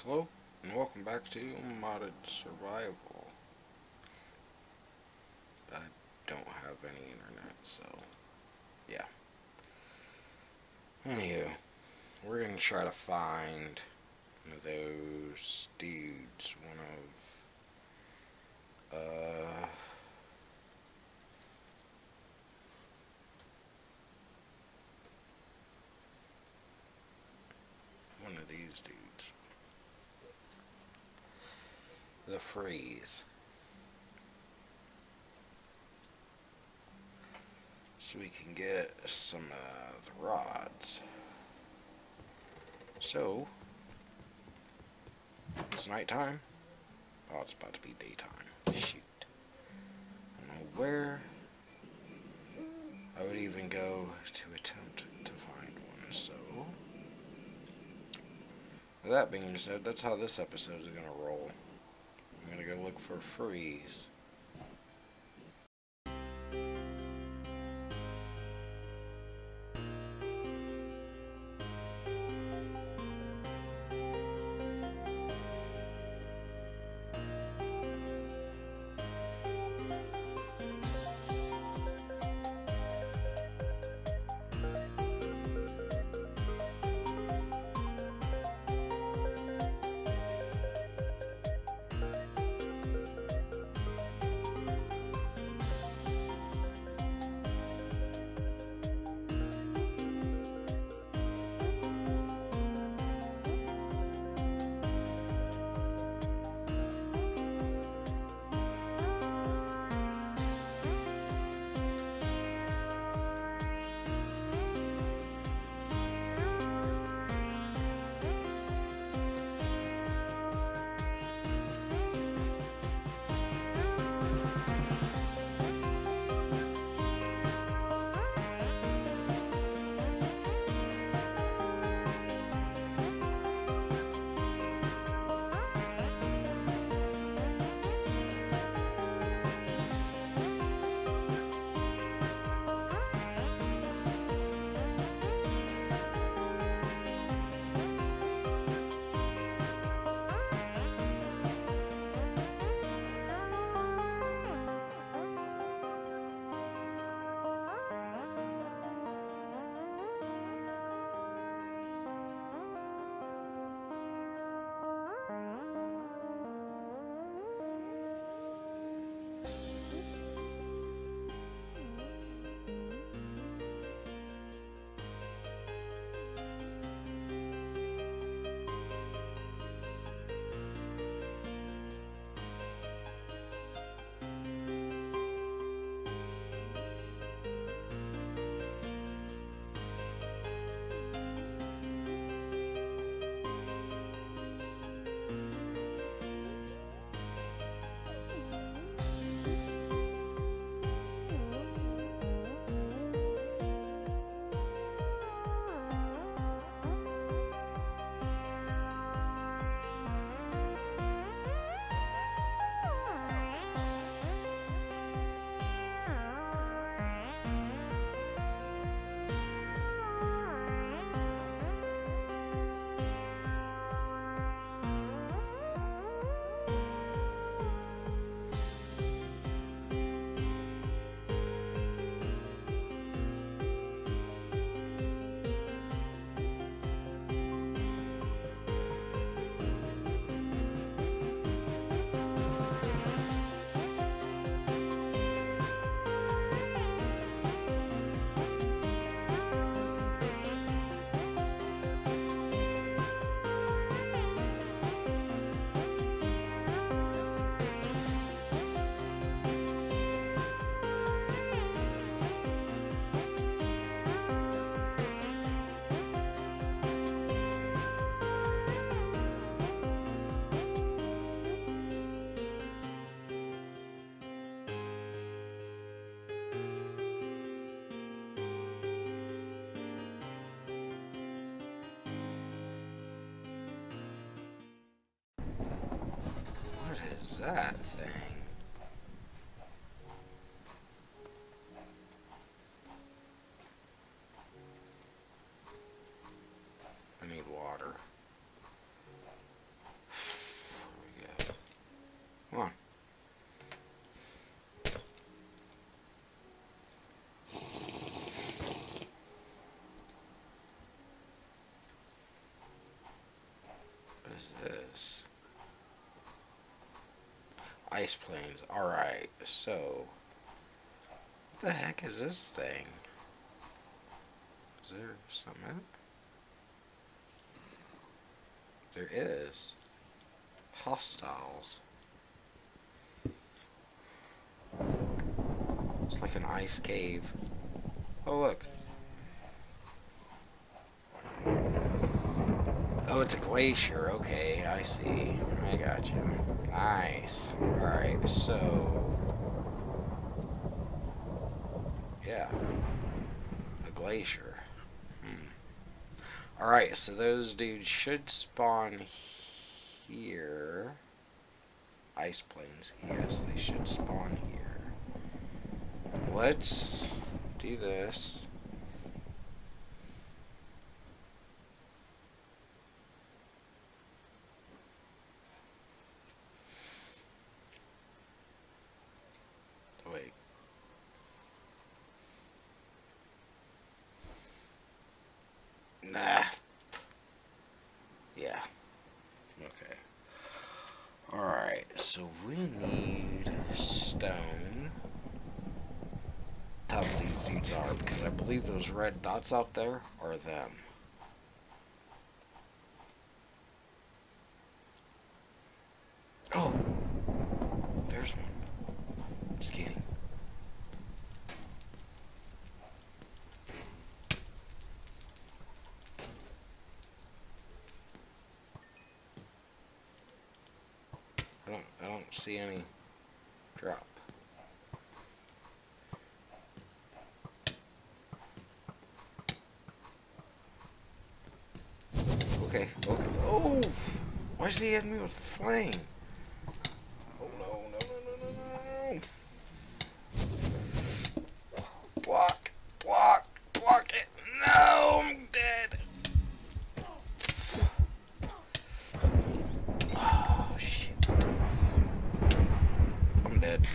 Hello, and welcome back to Modded Survival. I don't have any internet, so yeah. Anywho, we're gonna try to find one of those dudes, one of these dudes. The Freeze. So we can get some of the rods. So, it's nighttime. Oh, it's about to be daytime. Shoot. I don't know where I would even go to attempt to find one, so... With that being said, that's how this episode is going to roll. I'm going to go look for Freeze. What is that thing? I need water. is this? Ice planes. Alright, so what the heck is this thing? Is there something in it? There is. Hostiles. It's like an ice cave. Oh, look. Oh, it's a glacier. Okay, I see. I got you. Nice. Alright, so... yeah. A glacier. Alright, so those dudes should spawn here. Ice planes. Yes, they should spawn here. Let's do this. Wait. Nah. Yeah. Okay. Alright, so we need stone. How tough these dudes are, because I believe those red dots out there are them. Oh! There's one. Just kidding. I don't see any drop. Okay, okay. Oh! Why is he hitting me with flame? Oh no, no, no, no, no, no. Block, block, block it. No, I'm dead. Oh, shit. I'm dead.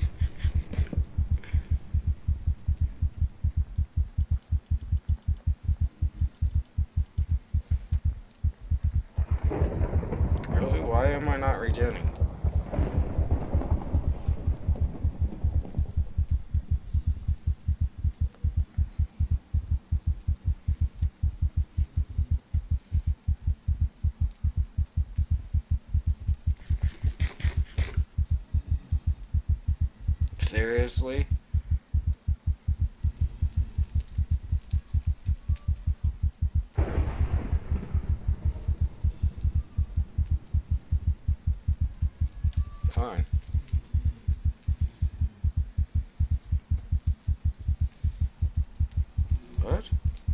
Really? Why am I not regenerating? Seriously? Fine. What?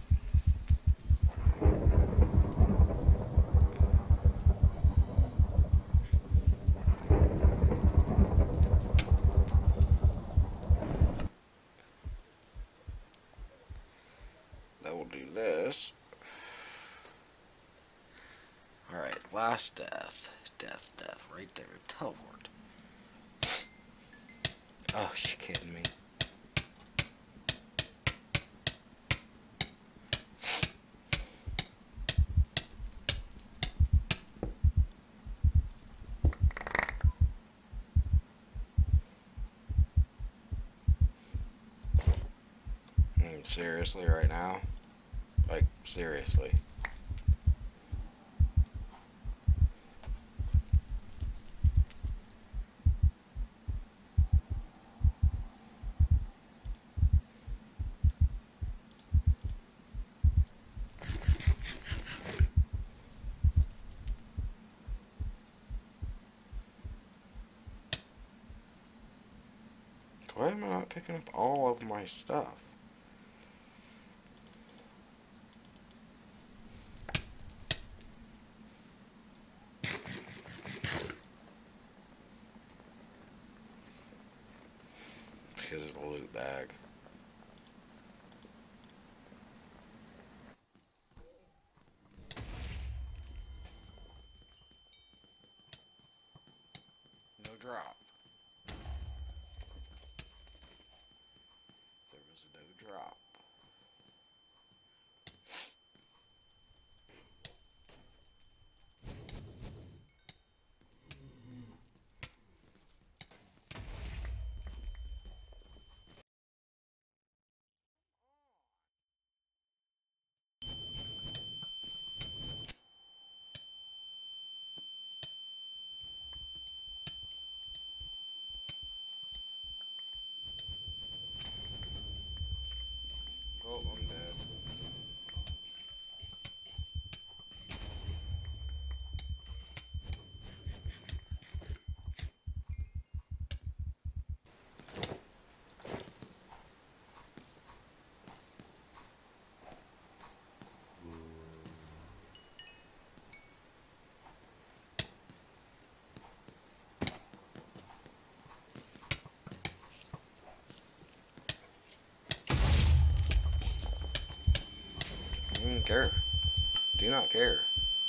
That will do this. Alright, last death. Death, death. Right there. Teleport. Oh, you kidding me? Seriously right now? Like, seriously. Why am I not picking up all of my stuff? Because of the loot bag. No drop. There was no drop. Don't care. Do not care.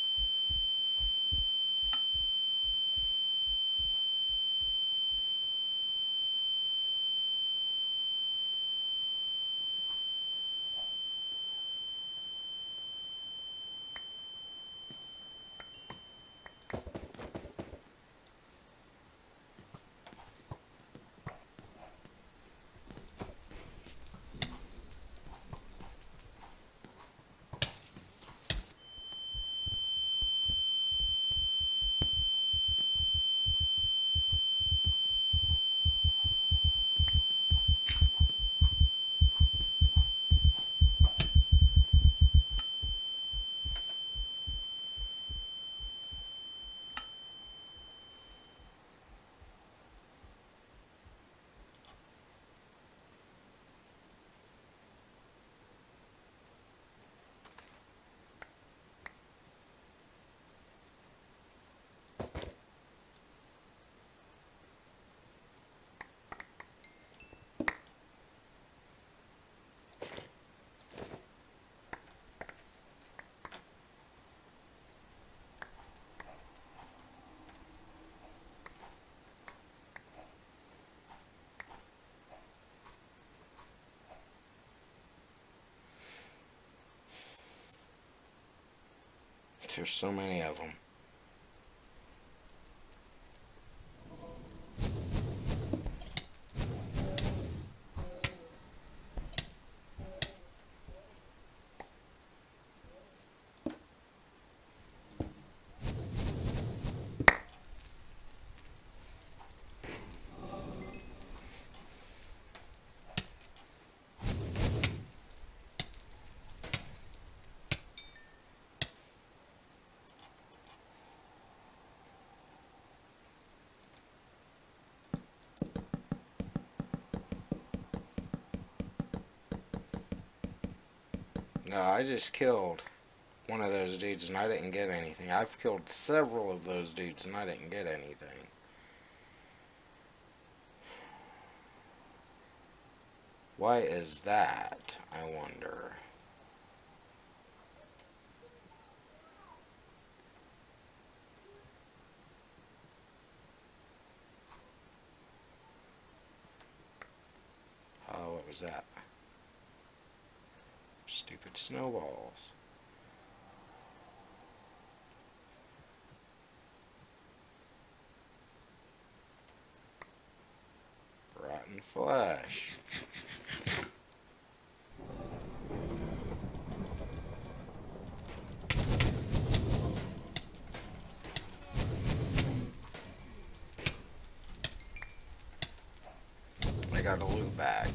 There's so many of them. No, I just killed one of those dudes and I didn't get anything. I've killed several of those dudes and I didn't get anything. Why is that, I wonder? Oh, what was that? Stupid snowballs. Rotten flesh. I got a loot bag.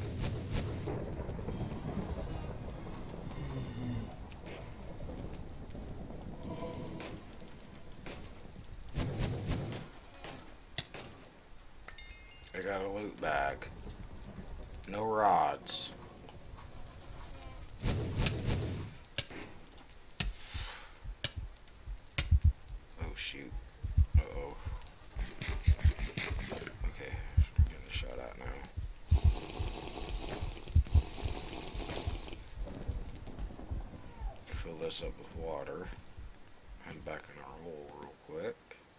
I got a loot bag. No rods. Oh shoot. Uh-oh. Okay, I'm getting shot at now. Fill this up with water. Head back in our hole real quick.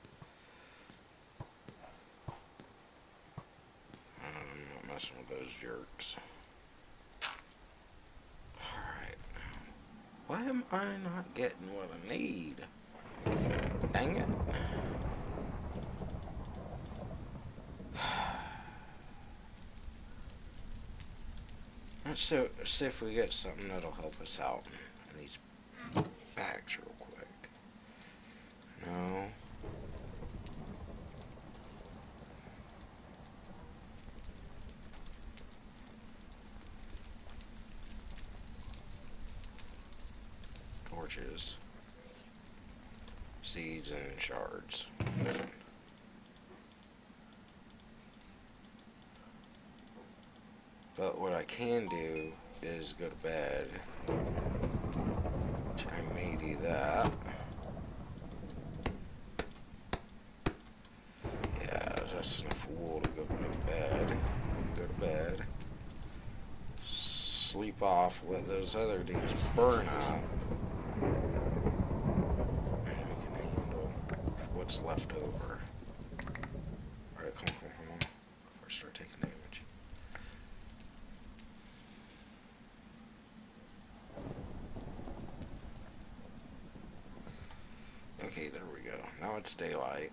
I'm not messing with those jerks. Alright. Why am I not getting what I need? Dang it. Let's see if we get something that'll help us out in these bags real quick. No. Torches. Seeds and shards. Nothing. But what I can do is go to bed. Which I may do that. Yeah, that's enough wool to go to bed. Go to bed. Sleep off, let those other dudes burn up. what's left over. Alright, come on. Before I start taking damage. Okay, there we go. Now it's daylight.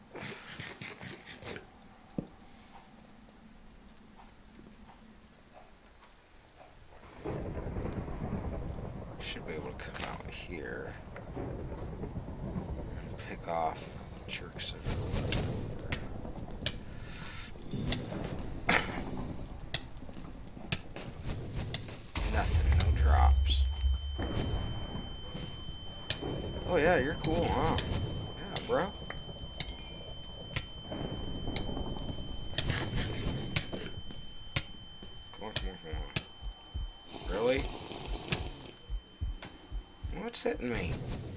Should be able to come out here and pick off the jerks that are left over. Nothing, no drops. Oh yeah, you're cool, huh? Yeah, bro. Come on. Really? What's hitting me?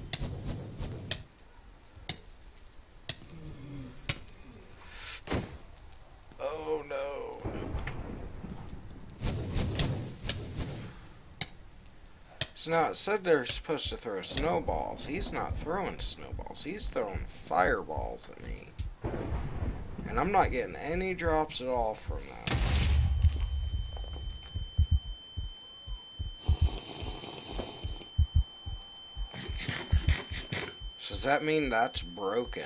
Oh no. So now it said they're supposed to throw snowballs. He's not throwing snowballs. He's throwing fireballs at me. And I'm not getting any drops at all from that. So does that mean that's broken?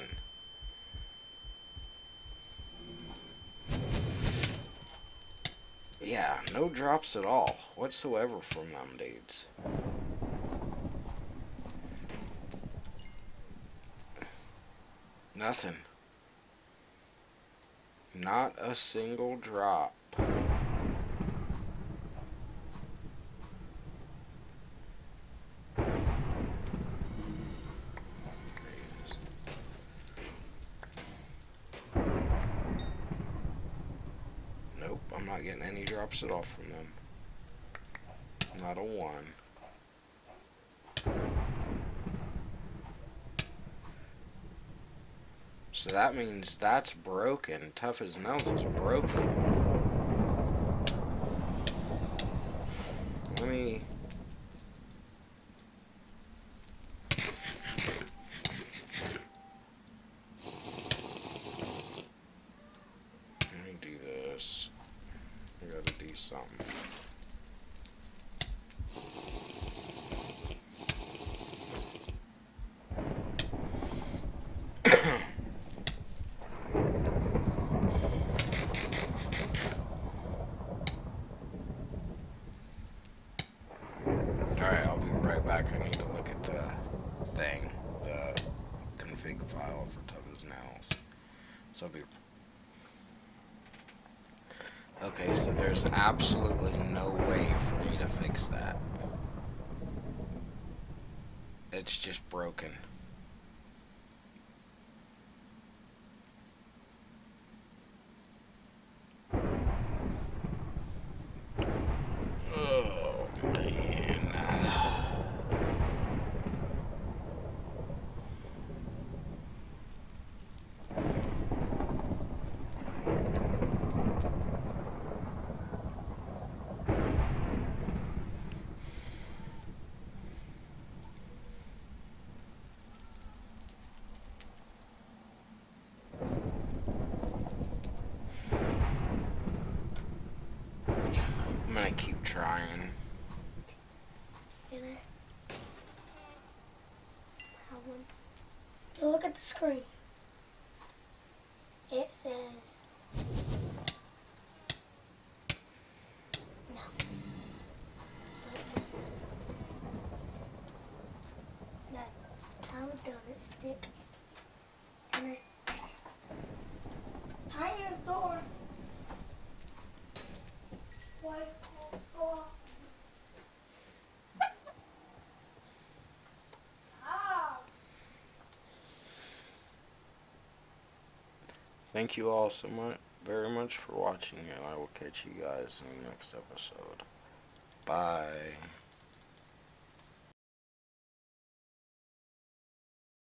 Yeah, no drops at all whatsoever from them dudes. Nothing. Not a single drop. Nope, I'm not getting any drops at all from them. Not a one. So that means that's broken. Tough as nails is broken. Let me do this. I gotta do something. Alright, I'll be right back. I need to look at the thing, the config file for Tough as Nails. So I'll be... Okay, so there's absolutely no way for me to fix that. It's just broken. Oh, man. I'm gonna keep trying. So look at the screen. It says no. So it says no. Time done it stick. Come here. Tiny this door. Why go off? Thank you all so much, very much for watching, and I will catch you guys in the next episode. Bye.